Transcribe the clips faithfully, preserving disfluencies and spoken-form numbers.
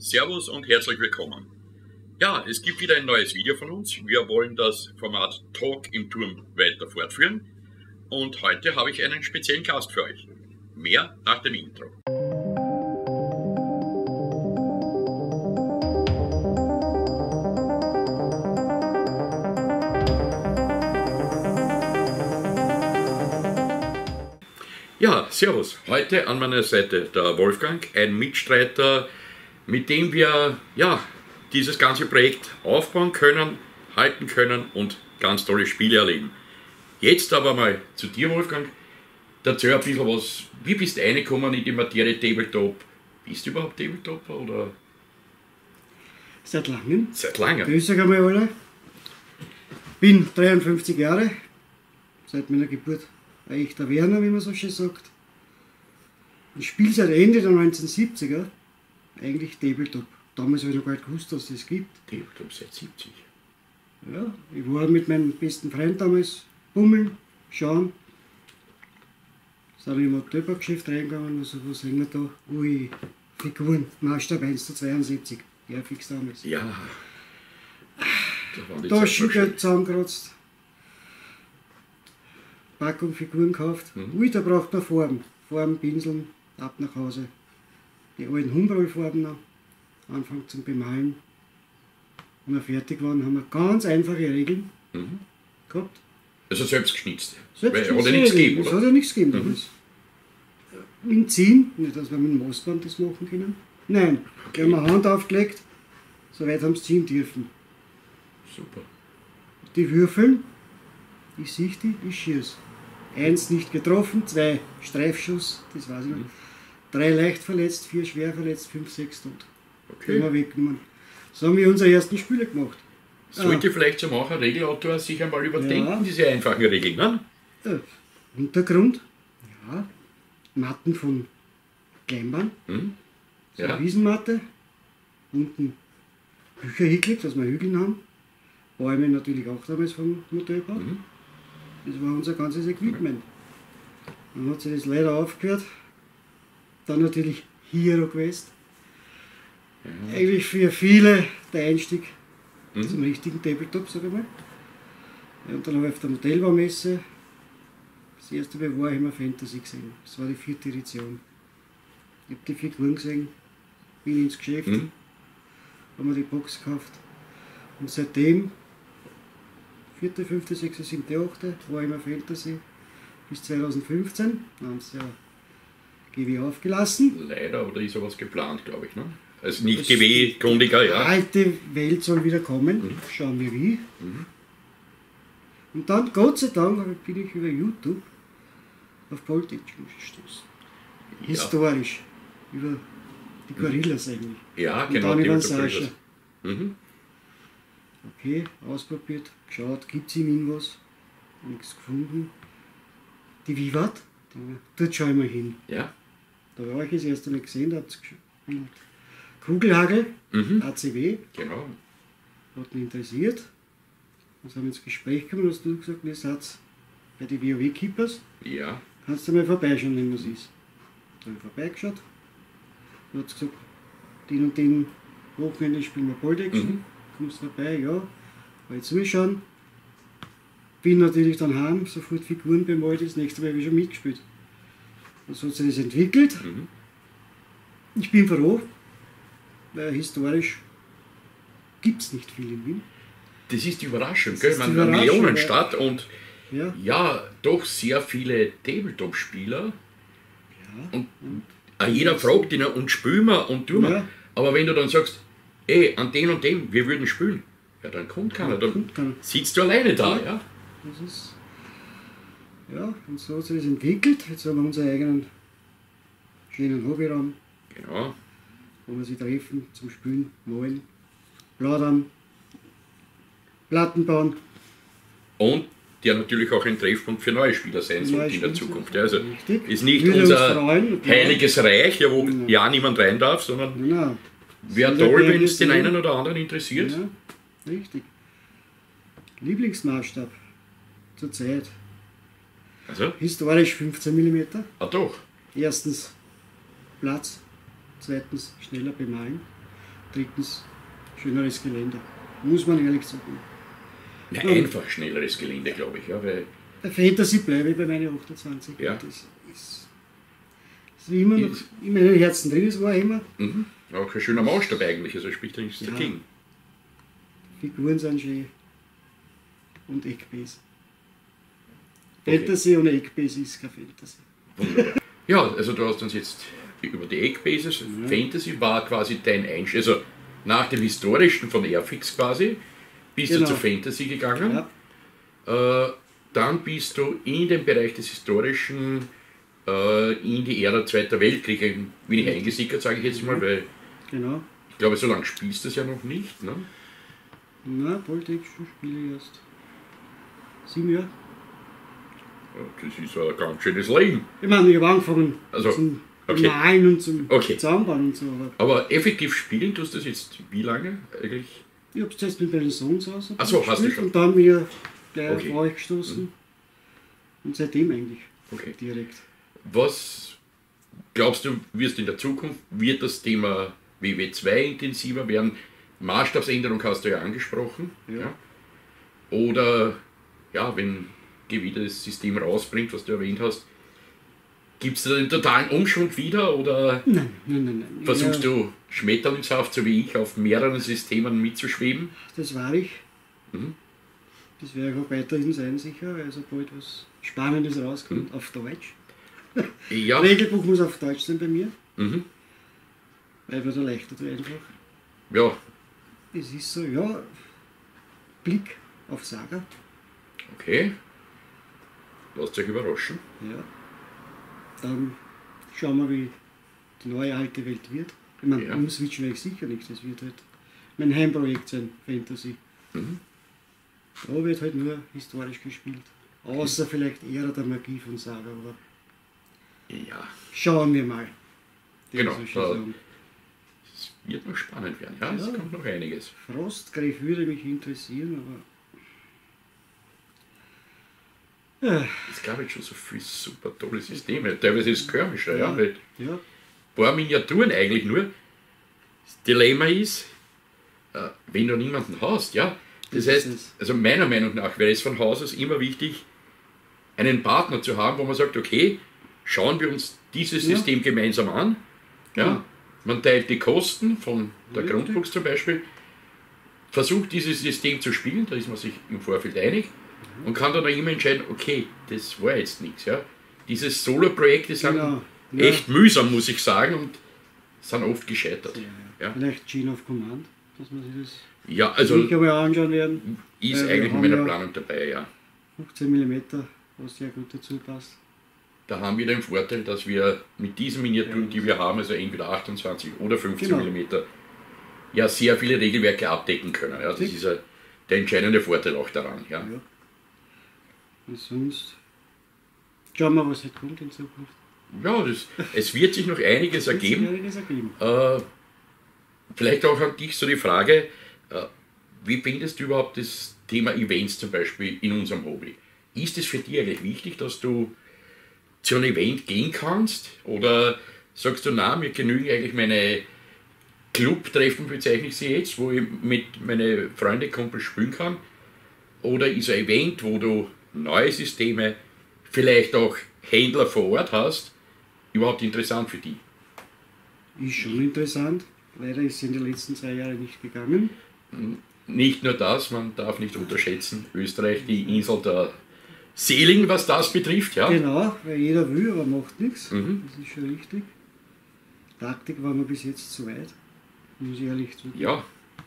Servus und herzlich willkommen. Ja, es gibt wieder ein neues Video von uns. Wir wollen das Format Talk im Turm weiter fortführen. Und heute habe ich einen speziellen Gast für euch. Mehr nach dem Intro. Ja, servus. Heute an meiner Seite der Wolfgang, ein Mitstreiter, mit dem wir ja, dieses ganze Projekt aufbauen können, halten können und ganz tolle Spiele erleben. Jetzt aber mal zu dir, Wolfgang. Erzähl ein bisschen was. Wie bist du reingekommen in die Materie Tabletop? Bist du überhaupt Tabletop oder? Seit langem. Seit langem? Grüß euch einmal alle. Bin dreiundfünfzig Jahre, seit meiner Geburt ein echter Werner, wie man so schön sagt. Ich spiele seit Ende der neunzehnhundertsiebziger eigentlich Tabletop. Damals habe ich noch gar nicht gewusst, dass es das gibt. Tabletop seit siebzig. Ja, ich war mit meinem besten Freund damals bummeln, schauen. Sind in ein Töpfergeschäft reingegangen, also was hängen wir da? Ui, Figuren, Maßstab eins zu zweiundsiebzig, ja fix damals. Ja. Da Taschengeld zusammengekratzt. Packung Figuren gekauft. Mhm. Ui, da braucht man Farben. Farben, Pinseln, ab nach Hause. Die alten Humbrol-Farben noch. Anfangen zum Bemalen. Wenn wir fertig waren, haben wir ganz einfache Regeln Mhm. gehabt. Also selbst geschnitzt. Selbst Weil hat ja nichts gegeben, Es oder? hat ja nichts gegeben. Mhm. damals. Mit dem Ziehen, nicht dass wir mit dem Maßband das machen können. Nein, Okay. wir haben eine Hand aufgelegt, soweit haben sie ziehen dürfen. Super. Die Würfeln, ich sehe die, ich schieße. Eins nicht getroffen, zwei Streifschuss, das weiß ich noch. Drei leicht verletzt, vier schwer verletzt, fünf, sechs tot. Okay. Immer weggenommen. So haben wir unsere ersten Spiele gemacht. Sollte vielleicht zum auch ein Regelautor sich einmal überdenken, Ja. diese einfachen Regeln, ne? Äh, Untergrund, ja, Matten von Kleinbahn, Mhm. so Ja. eine Wiesenmatte, unten Bücher hingeklebt, dass wir Hügeln haben. Bäume natürlich auch damals vom Modellbau. Mhm. Das war unser ganzes Equipment. Dann hat sich das leider aufgehört. Dann natürlich Hero Quest. Ja. Eigentlich für viele der Einstieg Mhm. zum richtigen Tabletop, sag ich mal. Ja, und dann habe ich auf der Modellbaumesse das erste Mal Warhammer Fantasy gesehen. Das war die vierte Edition. Ich habe die Figuren gesehen, bin ins Geschäft, Mhm. habe mir die Box gekauft. Und seitdem, vierte, fünfte, sechste, siebte, achte Warhammer Fantasy bis zweitausendfünfzehn, dann haben sie ja G W aufgelassen. Leider, oder ist sowas geplant, glaube ich, ne? Also nicht Das- G W-Grundiger, Die ja. alte Welt soll wieder kommen, Mhm. schauen wir wie. Mhm. Und dann, Gott sei Dank, bin ich über YouTube auf Bolt Action gestoßen. Ja. Historisch. Über die Gorillas eigentlich. Ja, Und genau. dann die über den Unterbrechers. Sascha. Mhm. Okay, ausprobiert, geschaut, gibt es in ihm was? Nichts gefunden. Die Vivat, die- dort schauen wir hin. Ja. Da war ich das erste Mal gesehen, da hat es Kugelhagel, Mhm. A C W, Genau. hat mich interessiert. Dann sind wir ins Gespräch gekommen, hast du gesagt, ihr seid bei den WoW-Keepers. Ja. Kannst du mal vorbeischauen, wenn was ist. Da habe ich vorbeigeschaut. Dann hat sie gesagt, den und den Wochenende spielen wir Bolt Action. Mhm. Kommst vorbei, ja. War ich zuschauen. Bin natürlich dann heim, sofort Figuren bemalt, das nächste Mal habe ich schon mitgespielt. Und so hat sich das entwickelt. Mhm. Ich bin froh, weil historisch gibt es nicht viel in Wien. Das ist die Überraschung, Das gell? ist die Man, eine Überraschung, Millionenstadt und Ja, ja, doch sehr viele Tabletop-Spieler. ja. Und auch jeder fragt ihn und spielen wir und tun wir. Ja. Aber wenn du dann sagst, ey, an den und dem, wir würden spielen, ja, dann kommt keiner. Dann Kommt keiner. sitzt du alleine da. Ja. Ja. Das ist, ja, und so hat sich das entwickelt. Jetzt haben wir unseren eigenen schönen Hobbyraum, Genau. wo wir sich treffen zum Spielen, malen, plaudern, Platten bauen. Und der natürlich auch ein Treffpunkt für neue Spieler sein Neue sollte in der Spieler, Zukunft. Ja, also richtig. ist nicht Würde uns unser freuen, ja. heiliges Reich, ja, wo Genau. ja niemand rein darf, sondern Genau. wäre Sehr toll, gerne wenn es den sehen. einen oder anderen interessiert. Ja, richtig. Lieblingsmaßstab zurzeit. Also, Historisch fünfzehn Millimeter. ah doch. Erstens Platz, zweitens schneller bemalen. drittens schöneres Gelände. Muss man ehrlich sagen. Ja, einfach schnelleres Gelände, glaube ich. Ja, weil Bei Fantasy bleibe ich bei meinen achtundzwanzig. Ja. Das ist, ist immer noch Ist- in meinem Herzen drin, es war immer. mhm. auch ein schöner Maßstab eigentlich, also spricht da nichts Ja. dagegen. Figuren sind schön. Und Eckbase. Okay. Fantasy ohne Eckbase ist kein Fantasy. Wunderbar. Ja, also du hast uns jetzt über die Eckbases, Ja. Fantasy war quasi dein Einstieg, also nach dem historischen von Airfix quasi, bist Genau. du zu Fantasy gegangen. Ja, Äh, dann bist du in den Bereich des Historischen äh, in die Ära Zweiter Weltkrieg ein wenig eingesickert, sage ich jetzt mal, weil genau. ich glaube, so lange spielst du es ja noch nicht. Ne? Na, Politik spiele ich erst sieben Jahre. Ja, das ist ein ganz schönes Leben. Ich meine, ich habe angefangen Also, zum okay. Malen und zum Okay. Zusammenbauen und so. Aber Aber effektiv spielen tust du das jetzt wie lange eigentlich? ich habe es zuerst mit meinen Sohn zu Hause Ach so, hast du gespielt schon. und dann wieder gleich Okay. auf euch gestoßen. Und seitdem eigentlich Okay. direkt. Was glaubst du, wirst in der Zukunft, wird das Thema W W zwei intensiver werden? Maßstabsänderung hast du ja angesprochen. Ja. Oder, ja, wenn G W das System rausbringt, was du erwähnt hast, gibt es da den totalen Umschwung wieder oder Nein, nein, nein, nein. versuchst ja, du schmetterlingshaft, so wie ich, auf mehreren Systemen mitzuschweben? Das war ich. Mhm. Das werde ich auch weiterhin sein, sicher, weil sobald was Spannendes rauskommt, auf Deutsch. Ja. Regelbuch muss auf Deutsch sein bei mir, Mhm. weil wird erleichtert einfach. Ja, Es ist so, ja, Blick auf Saga. okay. Lasst euch überraschen. Ja. Dann schauen wir, wie die neue alte Welt wird. Ich meine, Ja. umswitchen werde ich sicher nicht, das wird halt mein Heimprojekt sein, Fantasy. Mhm. Da wird halt nur historisch gespielt. Außer vielleicht eher der Magie von Saga, aber Ja, schauen wir mal. genau. Das ist schon Da, sagen. es wird noch spannend werden. Ja, es Ja. kommt noch einiges. Frostgreif würde mich interessieren, aber. Ja, Es gab jetzt schon so viele super tolle Systeme. Teilweise ist es skirmischer, ja. Weil ja, ein paar Miniaturen eigentlich nur. Das Dilemma ist, äh, wenn du niemanden hast, ja. Das Das ist heißt, es. also meiner Meinung nach wäre es von Haus aus immer wichtig, einen Partner zu haben, wo man sagt, okay, schauen wir uns dieses Ja. System gemeinsam an. Ja. Ja. Man teilt die Kosten von der Richtig. Grundbox zum Beispiel, versucht dieses System zu spielen, da ist man sich im Vorfeld einig und kann dann auch immer entscheiden, okay, das war jetzt nichts. Ja. Diese Solo-Projekte sind Genau. Ja. echt mühsam, muss ich sagen, und sind oft gescheitert. Ja. Ja, Vielleicht Gene of Command, dass man sich das ja also sicher mal anschauen werden. ist Ja, wir eigentlich in haben meiner ja- Planung dabei, ja. fünfzehn Millimeter, was sehr gut dazu passt. Da haben wir den Vorteil, dass wir mit diesen Miniaturen, Ja. die wir haben, also entweder achtundzwanzig oder fünfzehn Genau. Millimeter, ja sehr viele Regelwerke abdecken können. Ja, das Richtig. ist ja der entscheidende Vorteil auch daran. Ja. Ja. Und sonst schauen wir, was halt kommt in Zukunft. Ja, das, es wird sich noch einiges Wird sich ergeben. einiges ergeben. Äh, vielleicht auch an dich so die Frage, äh, wie findest du überhaupt das Thema Events zum Beispiel in unserem Hobby? Ist es für dich eigentlich wichtig, dass du zu einem Event gehen kannst? Oder sagst du, na, mir genügen eigentlich meine Clubtreffen, bezeichne ich sie jetzt, wo ich mit meinen Freunden, Kumpels spielen kann? Oder ist ein Event, wo du neue Systeme, vielleicht auch Händler vor Ort hast, überhaupt interessant für dich? Ist schon interessant. Leider ist es in den letzten zwei Jahren nicht gegangen. Nicht nur das, man darf nicht unterschätzen, Österreich, die Insel der Seligen, was das betrifft, ja. Genau, weil jeder will, aber macht nichts. Mhm. Das ist schon richtig. Taktik war mir bis jetzt zu weit, muss ich ehrlich zugeben. Ja,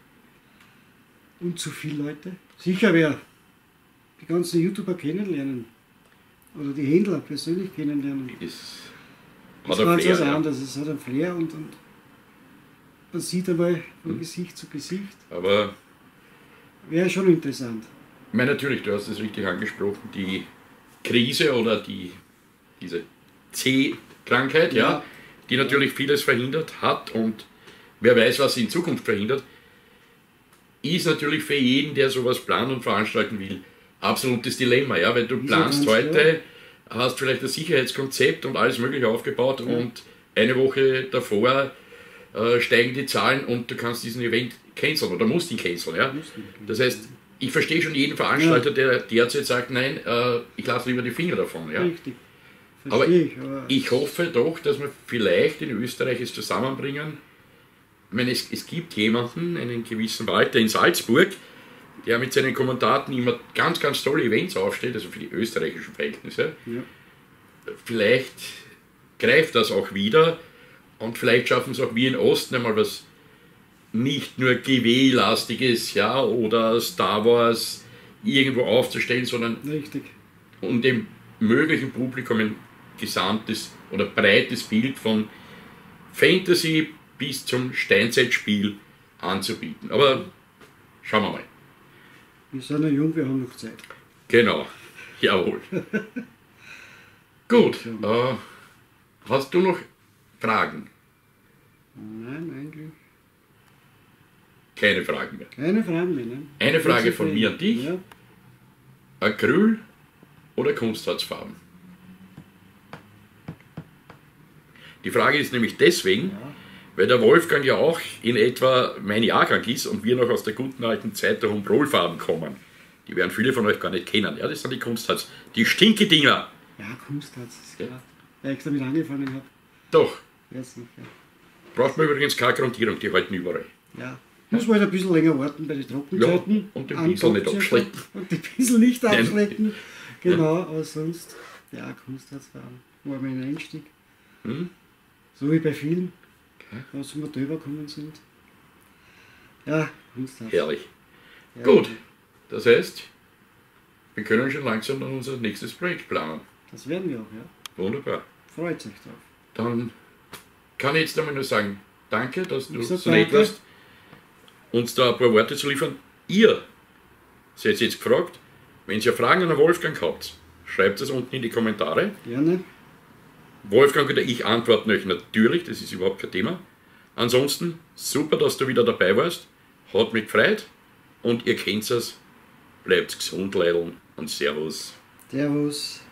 Und zu viele Leute. Sicher wer die ganzen YouTuber kennenlernen oder die Händler persönlich kennenlernen. das Das hat ist ein ganz Flair, was ja. anderes. Es hat einen Flair und, und man sieht einmal Mhm. von Gesicht zu Gesicht. Aber Wäre schon interessant. ich meine, natürlich, du hast es richtig angesprochen, die Krise oder die, diese C-Krankheit, ja. Ja. die natürlich vieles verhindert hat und wer weiß, was sie in Zukunft verhindert, ist natürlich für jeden, der sowas planen und veranstalten will, absolutes Dilemma, ja, weil du Ist ja planst ganz heute, hast vielleicht ein Sicherheitskonzept und alles mögliche aufgebaut Ja. und eine Woche davor äh, steigen die Zahlen und du kannst diesen Event canceln oder musst ihn canceln. Ja? Das heißt, ich verstehe schon jeden Veranstalter, ja. der derzeit sagt, nein, äh, ich lasse lieber die Finger davon. Ja? Richtig. Aber ich, aber ich hoffe doch, dass wir vielleicht in Österreich es zusammenbringen. Ich meine, es, es gibt jemanden, einen gewissen Walter in Salzburg, der mit seinen Kommentaten immer ganz, ganz tolle Events aufstellt, also für die österreichischen Verhältnisse. Ja. Vielleicht greift das auch wieder und vielleicht schaffen es auch wir in Osten einmal was nicht nur G W-lastiges, ja, oder Star Wars irgendwo aufzustellen, sondern Richtig. um dem möglichen Publikum ein gesamtes oder breites Bild von Fantasy bis zum Steinzeitspiel anzubieten. Aber schauen wir mal. Wir sind ja jung, wir haben noch Zeit. Genau, jawohl. Gut, äh, hast du noch Fragen? Nein, eigentlich. Keine Fragen mehr. Keine Fragen mehr, ne? Eine Frage von mir an dich. Ja. Acryl oder Kunstharzfarben? Die Frage ist nämlich deswegen, Ja. weil der Wolfgang ja auch in etwa mein Jahrgang ist und wir noch aus der guten alten Zeit der Humbrol-Farben kommen. Die werden viele von euch gar nicht kennen. Ja, das sind die Kunstharz. Die Stinke-Dinger. Ja, Kunstharz, ist Ja. klar. Weil ich damit angefangen habe. Doch. Erst noch, ja. Braucht man übrigens keine Grundierung, die halten überall. Ja. Muss man halt ein bisschen länger warten bei den Trockenzeiten. Ja, und den Pinsel nicht abschlecken. Und den Pinsel nicht Nein. abschlecken. Genau, aber sonst, ja, Kunstharzfarben war mein Einstieg. Hm? So wie bei vielen, Okay. was wir drüber gekommen sind. Ja, Kunstharz. Herrlich. Ja, Gut, das heißt, wir können schon langsam dann unser nächstes Projekt planen. Das werden wir auch, ja. Wunderbar. Freut sich drauf. Dann kann ich jetzt einmal nur sagen, danke, dass du Ich sag so nett danke. warst, uns da ein paar Worte zu liefern. Ihr seid jetzt gefragt, wenn ihr Fragen an den Wolfgang habt, schreibt es unten in die Kommentare. Gerne. Wolfgang oder ich antworten euch natürlich, das ist überhaupt kein Thema. Ansonsten, super, dass du wieder dabei warst, hat mich gefreut und ihr kennt es, bleibt gesund, Leideln und Servus. Servus.